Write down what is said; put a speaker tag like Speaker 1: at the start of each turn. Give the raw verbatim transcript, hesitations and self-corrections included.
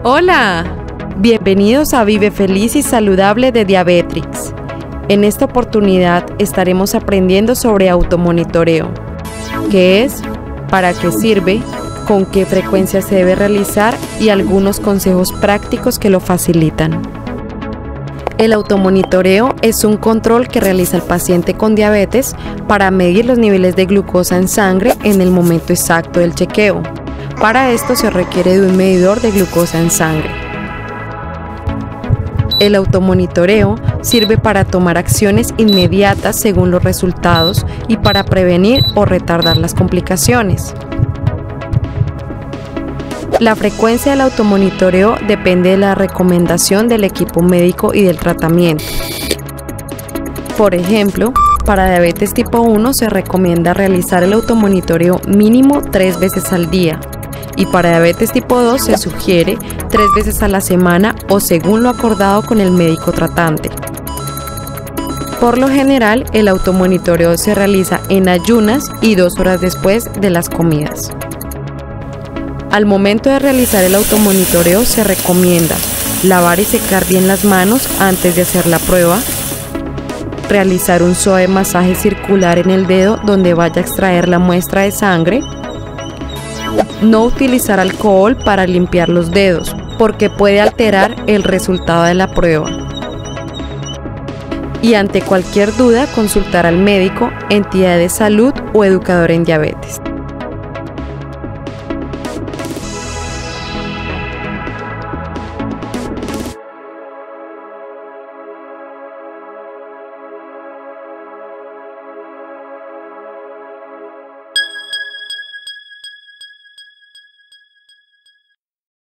Speaker 1: Hola, bienvenidos a Vive Feliz y Saludable de Diabetrix. En esta oportunidad estaremos aprendiendo sobre automonitoreo. ¿Qué es? ¿Para qué sirve? ¿Con qué frecuencia se debe realizar? Y algunos consejos prácticos que lo facilitan. El automonitoreo es un control que realiza el paciente con diabetes para medir los niveles de glucosa en sangre en el momento exacto del chequeo. Para esto se requiere de un medidor de glucosa en sangre. El automonitoreo sirve para tomar acciones inmediatas según los resultados y para prevenir o retardar las complicaciones. La frecuencia del automonitoreo depende de la recomendación del equipo médico y del tratamiento. Por ejemplo, para diabetes tipo uno se recomienda realizar el automonitoreo mínimo tres veces al día y para diabetes tipo dos se sugiere tres veces a la semana o según lo acordado con el médico tratante. Por lo general, el automonitoreo se realiza en ayunas y dos horas después de las comidas. Al momento de realizar el automonitoreo se recomienda lavar y secar bien las manos antes de hacer la prueba, realizar un suave masaje circular en el dedo donde vaya a extraer la muestra de sangre, no utilizar alcohol para limpiar los dedos porque puede alterar el resultado de la prueba. Y ante cualquier duda consultar al médico, entidad de salud o educador en diabetes.